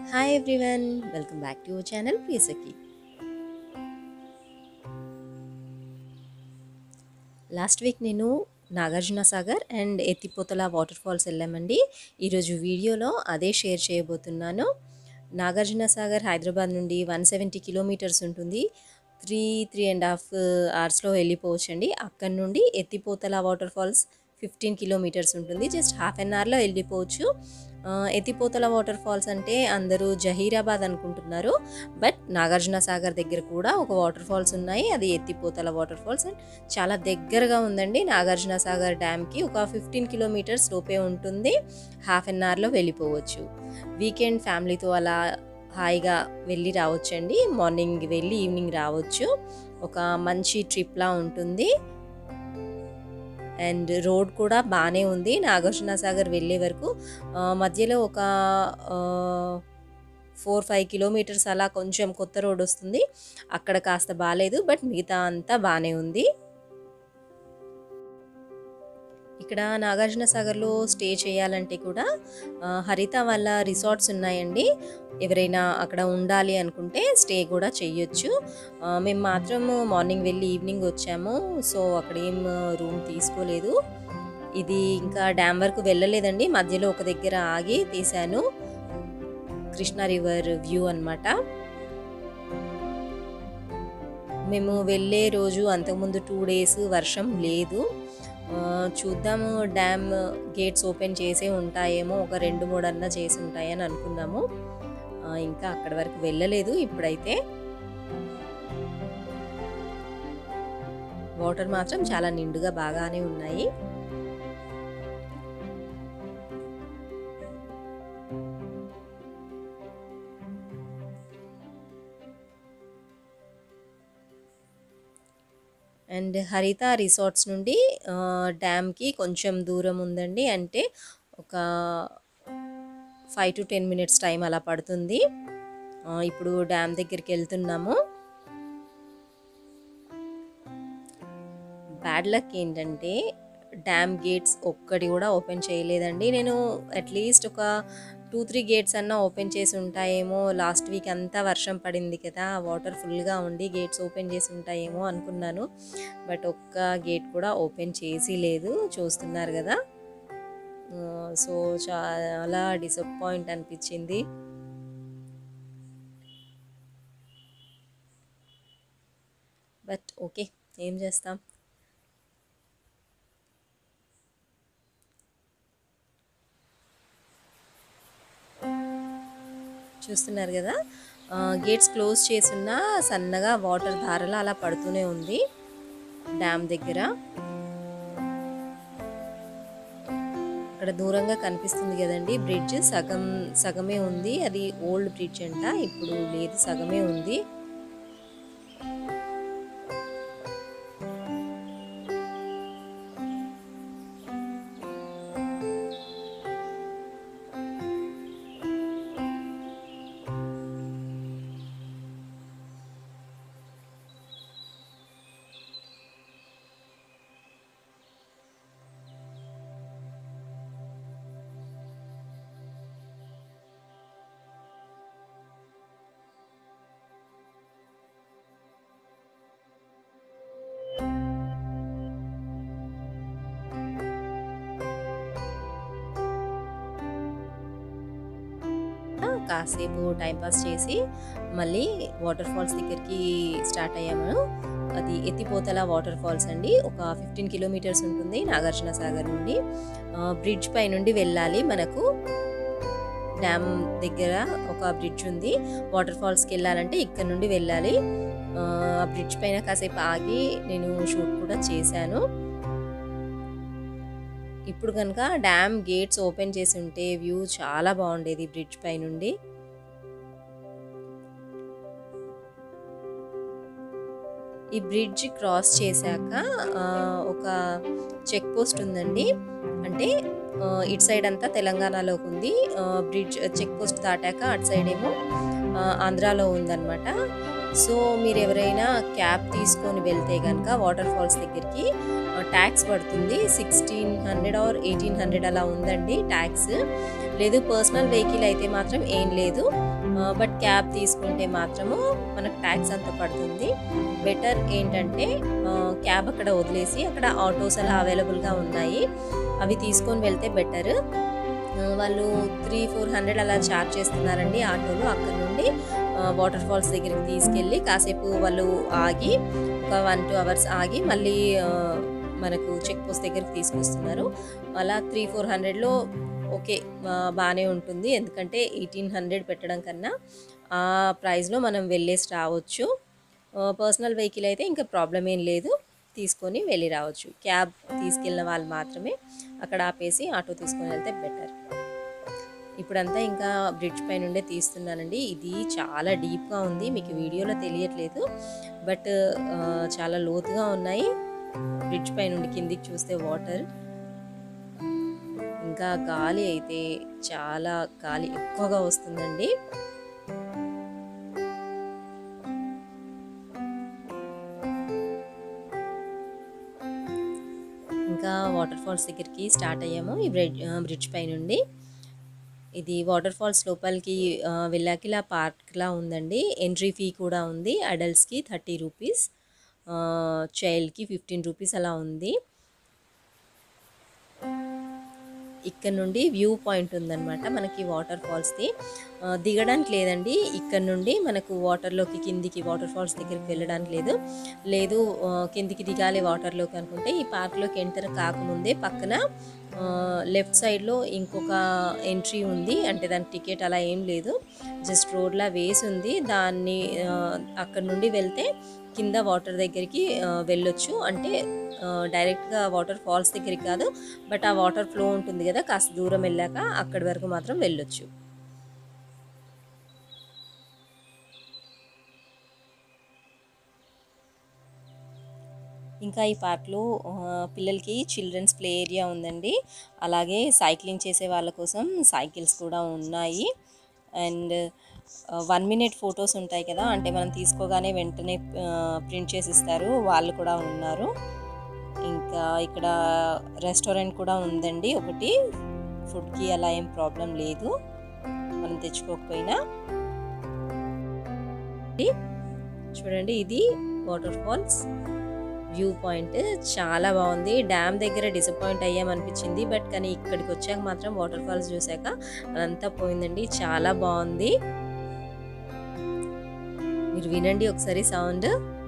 Hi everyone, welcome back to our channel Priyasaki. Last week నేను Nagarjuna Sagar and Ethipothala waterfalls వెళ్ళామండి. ఈరోజు వీడియోలో అదే షేర్ చేయబోతున్నాను. నాగార్జున సాగర్ హైదరాబాద్ నుండి 170 కిలోమీటర్స్ ఉంటుంది. 3.5 అవర్స్లో వెళ్ళిపోవచ్చండి. అక్కడ నుండి ఎత్తిపోతల వాటర్ ఫాల్స్ 15 కిలోమీటర్స్ ఉంటుంది. జస్ట్ హాఫ్ అన్ అవర్లో వెళ్ళిపోవచ్చు. ఎత్తిపోతల వాటర్ ఫాల్స్ అంటే అందరూ జహీరాబాద్ అనుకుంటున్నారు, బట్ నాగార్జున సాగర్ దగ్గర కూడా ఒక వాటర్ ఫాల్స్ ఉన్నాయి. అది ఎత్తిపోతల వాటర్ ఫాల్స్ అండ్ చాలా దగ్గరగా ఉందండి. నాగార్జున సాగర్ డ్యామ్కి ఒక 15 కిలోమీటర్స్ లోపే ఉంటుంది. హాఫ్ అన్ అవర్లో వెళ్ళిపోవచ్చు. వీకెండ్ ఫ్యామిలీతో అలా హాయిగా వెళ్ళి రావచ్చండి. మార్నింగ్ వెళ్ళి ఈవినింగ్ రావచ్చు. ఒక మంచి ట్రిప్లా ఉంటుంది. అండ్ రోడ్ కూడా బాగానే ఉంది. నాగార్జున సాగర్ వెళ్ళే వరకు మధ్యలో ఒక 4-5 కిలోమీటర్స్ అలా కొంచెం కొత్త రోడ్ వస్తుంది. అక్కడ కాస్త బాగాలేదు, బట్ మిగతా అంతా బాగానే ఉంది. ఇక్కడ నాగార్జున సాగర్లో స్టే చేయాలంటే కూడా హరిత వాళ్ళ రిసార్ట్స్ ఉన్నాయండి. ఎవరైనా అక్కడ ఉండాలి అనుకుంటే స్టే కూడా చెయ్యొచ్చు. మేము మాత్రం మార్నింగ్ వెళ్ళి ఈవినింగ్ వచ్చాము, సో అక్కడ ఏం రూమ్ తీసుకోలేదు. ఇది ఇంకా డ్యామ్ వరకు వెళ్ళలేదండి, మధ్యలో ఒక దగ్గర ఆగి తీశాను. కృష్ణా రివర్ వ్యూ అన్నమాట. మేము వెళ్ళే రోజు అంతకుముందు 2 డేస్ వర్షం లేదు. చూద్దాము, డ్యామ్ గేట్స్ ఓపెన్ చేసే ఉంటాయేమో, ఒక 2-3 అన్నా చేసి ఉంటాయని అనుకున్నాము. ఇంకా అక్కడి వరకు వెళ్ళలేదు. ఇప్పుడైతే వాటర్ మాత్రం చాలా నిండుగా బాగానే ఉన్నాయి. అండ్ హరిత రిసార్ట్స్ నుండి డ్యామ్కి కొంచెం దూరం ఉందండి. అంటే ఒక 5 to 10 minutes టైం అలా పడుతుంది. ఇప్పుడు డ్యామ్ దగ్గరికి వెళ్తున్నాము. బ్యాడ్ లక్ ఏంటంటే డ్యామ్ గేట్స్ ఒక్కటి కూడా ఓపెన్ చేయలేదండి. నేను అట్లీస్ట్ ఒక 2-3 గేట్స్ అన్నా ఓపెన్ చేసి ఉంటాయేమో. లాస్ట్ వీక్ అంతా వర్షం పడింది కదా, వాటర్ ఫుల్గా ఉండి గేట్స్ ఓపెన్ చేసి ఉంటాయేమో అనుకున్నాను, బట్ ఒక్క గేట్ కూడా ఓపెన్ చేసి లేదు. చూస్తున్నారు కదా, సో చాలా డిసప్పాయింట్ అనిపించింది. బట్ ఓకే, ఏం చేస్తాం. చూస్తున్నారు కదా, గేట్స్ క్లోజ్ చేసున్నా సన్నగా వాటర్ ధారలు అలా పడుతూనే ఉంది డ్యామ్ దగ్గర. అక్కడ దూరంగా కనిపిస్తుంది కదండి బ్రిడ్జ్, సగమే ఉంది. అది ఓల్డ్ బ్రిడ్జ్ అంట, ఇప్పుడు లేదు, సగమే ఉంది. కాసేపు టైంపాస్ చేసి మళ్ళీ వాటర్ ఫాల్స్ దగ్గరికి స్టార్ట్ అయ్యాము. అది ఎత్తిపోతల వాటర్ ఫాల్స్ అండి. ఒక 15 కిలోమీటర్స్ ఉంటుంది నాగార్జున సాగర్ నుండి. బ్రిడ్జ్ పై నుండి వెళ్ళాలి. మనకు డ్యామ్ దగ్గర ఒక బ్రిడ్జ్ ఉంది. వాటర్ ఫాల్స్కి వెళ్ళాలంటే ఇక్కడ నుండి వెళ్ళాలి. ఆ బ్రిడ్జ్ పైన కాసేపు ఆగి నేను షూట్ కూడా చేశాను. ఇప్పుడు కనుక డ్యామ్ గేట్స్ ఓపెన్ చేసి ఉంటే వ్యూ చాలా బాగుండేది బ్రిడ్జ్ పై నుండి. ఈ బ్రిడ్జ్ క్రాస్ చేశాక ఒక చెక్ పోస్ట్ ఉందండి. అంటే ఇటు సైడ్ అంతా తెలంగాణలోకి ఉంది. బ్రిడ్జ్ చెక్ పోస్ట్ దాటాక అటు సైడ్ ఏమో ఆంధ్రాలో ఉందన్నమాట. సో మీరు ఎవరైనా క్యాబ్ తీసుకొని వెళ్తే కనుక వాటర్ ఫాల్స్ దగ్గరికి ట్యాక్స్ పడుతుంది. 1600 or 1800 అలా ఉందండి ట్యాక్స్. లేదు పర్సనల్ వెహికల్ అయితే మాత్రం ఏం లేదు, బట్ క్యాబ్ తీసుకుంటే మాత్రము మనకు ట్యాక్స్ అంత పడుతుంది. బెటర్ ఏంటంటే క్యాబ్ అక్కడ వదిలేసి అక్కడ ఆటోస్ అలా అవైలబుల్గా ఉన్నాయి, అవి తీసుకొని వెళ్తే బెటర్. వాళ్ళు 300-400 అలా ఛార్జ్ చేస్తున్నారండి ఆటోలు. అక్కడ నుండి వాటర్ ఫాల్స్ దగ్గరికి తీసుకెళ్ళి కాసేపు వాళ్ళు ఆగి ఒక 1-2 అవర్స్ ఆగి మళ్ళీ మనకు చెక్ పోస్ట్ దగ్గరికి తీసుకొస్తున్నారు. అలా 300-400లో ఓకే, బాగానే ఉంటుంది. ఎందుకంటే 1800 పెట్టడం కన్నా ఆ ప్రైస్లో మనం వెళ్ళేసి రావచ్చు. పర్సనల్ వెహికల్ అయితే ఇంకా ప్రాబ్లం ఏం లేదు, తీసుకొని వెళ్ళి రావచ్చు. క్యాబ్ తీసుకెళ్ళిన వాళ్ళు మాత్రమే అక్కడ ఆపేసి ఆటో తీసుకొని వెళ్తే బెటర్. ఇప్పుడంతా ఇంకా బ్రిడ్జ్ పై నుండే తీస్తున్నానండి. ఇది చాలా డీప్గా ఉంది, మీకు వీడియోలో తెలియట్లేదు, బట్ చాలా లోతుగా ఉన్నాయి. బ్రిడ్జ్ పై నుండి కిందికి చూస్తే వాటర్, ఇంకా గాలి అయితే చాలా గాలి ఎక్కువగా వస్తుందండి. ఇంకా వాటర్ ఫాల్స్ దగ్గరికి స్టార్ట్ అయ్యాము ఈ బ్రిడ్జ్ పై నుండి. ఇది వాటర్ ఫాల్స్ లోపలికి వెళ్ళాక ఇలా పార్క్లా ఉందండి. ఎంట్రీ ఫీ కూడా ఉంది. అడల్ట్స్కి 30 రూపీస్, చైల్డ్కి 15 రూపీస్ అలా ఉంది. ఇక్కడ నుండి వ్యూ పాయింట్ ఉందన్నమాట మనకి వాటర్ ఫాల్స్ది. దిగడానికి లేదండి, ఇక్కడ నుండి మనకు వాటర్లోకి కిందికి వాటర్ ఫాల్స్ దగ్గరికి వెళ్ళడానికి లేదు. కిందికి దిగాలి వాటర్లోకి అనుకుంటే ఈ పార్క్లోకి ఎంటర్ కాకముందే పక్కన లెఫ్ట్ సైడ్లో ఇంకొక ఎంట్రీ ఉంది. అంటే దానికి టికెట్ అలా ఏం లేదు, జస్ట్ రోడ్లా వేసి ఉంది. దాన్ని అక్కడ నుండి వెళ్తే కింద వాటర్ దగ్గరికి వెళ్ళొచ్చు. అంటే డైరెక్ట్గా వాటర్ ఫాల్స్ దగ్గరికి కాదు, బట్ ఆ వాటర్ ఫ్లో ఉంటుంది కదా, కాస్త దూరం వెళ్ళాక అక్కడి వరకు మాత్రం వెళ్ళొచ్చు. ఇంకా ఈ పార్క్లో పిల్లలకి చిల్డ్రన్స్ ప్లే ఏరియా ఉందండి. అలాగే సైక్లింగ్ చేసే వాళ్ళ కోసం సైకిల్స్ కూడా ఉన్నాయి. అండ్ 1 మినిట్ ఫొటోస్ ఉంటాయి కదా, అంటే మనం తీసుకోగానే వెంటనే ప్రింట్ చేసి ఇస్తారు, వాళ్ళు కూడా ఉన్నారు. ఇంకా ఇక్కడ రెస్టారెంట్ కూడా ఉందండి ఒకటి, ఫుడ్కి అలా ఏం ప్రాబ్లం లేదు మనం తెచ్చుకోకపోయినా. చూడండి, ఇది వాటర్ ఫాల్స్ వ్యూ పాయింట్ చాలా బాగుంది. డ్యామ్ దగ్గర డిసప్పాయింట్ అయ్యామనిపించింది, బట్ కానీ ఇక్కడికి వచ్చాక మాత్రం వాటర్ ఫాల్స్ చూసాక అదంతా పోయిందండి. చాలా బాగుంది, మీరు వినండి ఒకసారి సౌండ్.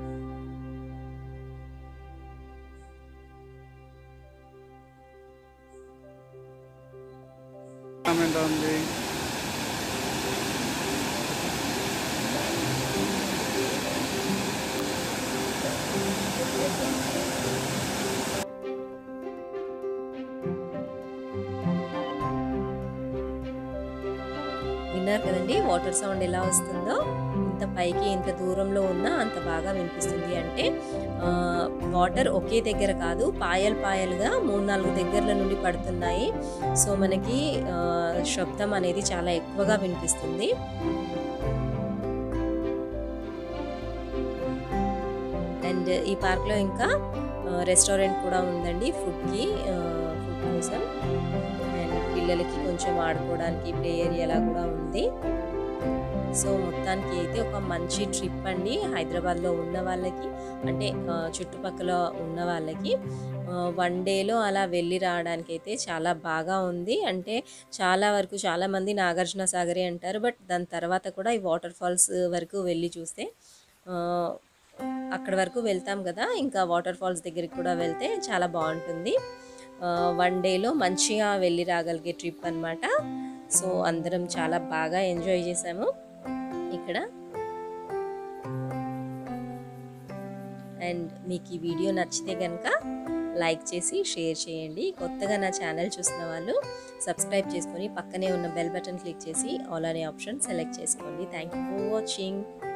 విన్నారు కదండి వాటర్ సౌండ్ ఎలా వస్తుందో. ఇంత పైకి ఇంత దూరంలో ఉన్నా అంత బాగా వినిపిస్తుంది. అంటే వాటర్ ఒకే దగ్గర కాదు, పాయలుగా 3-4 దగ్గరల నుండి పడుతున్నాయి. సో మనకి శబ్దం అనేది చాలా ఎక్కువగా వినిపిస్తుంది. అండ్ ఈ పార్క్లో ఇంకా రెస్టారెంట్ కూడా ఉందండి ఫుడ్ కోసం. అండ్ పిల్లలకి కొంచెం ఆడుకోవడానికి ప్లే ఏరియా కూడా ఉంది. సో మొత్తానికి అయితే ఒక మంచి ట్రిప్ అండి. హైదరాబాద్లో ఉన్న వాళ్ళకి, అంటే చుట్టుపక్కల ఉన్న వాళ్ళకి 1 డేలో అలా వెళ్ళి రావడానికి అయితే చాలా బాగా ఉంది. అంటే చాలామంది నాగార్జున సాగరే అంటారు, బట్ దాని తర్వాత కూడా ఈ వాటర్ ఫాల్స్ వరకు వెళ్ళి చూస్తే అక్కడ వరకు వెళ్తాం కదా, ఇంకా వాటర్ ఫాల్స్ దగ్గరికి కూడా వెళ్తే చాలా బాగుంటుంది. 1 డేలో మంచిగా వెళ్ళి రాగలిగే ట్రిప్ అన్నమాట. సో అందరం చాలా బాగా ఎంజాయ్ చేసాము ఇక్కడ. అండ్ మీకు ఈ వీడియో నచ్చితే కనుక లైక్ చేసి షేర్ చేయండి. కొత్తగా నా ఛానల్ చూసిన వాళ్ళు సబ్స్క్రైబ్ చేసుకొని పక్కనే ఉన్న బెల్ బటన్ క్లిక్ చేసి ఆల్ అనే ఆప్షన్ సెలెక్ట్ చేసుకోండి. Thank you for watching.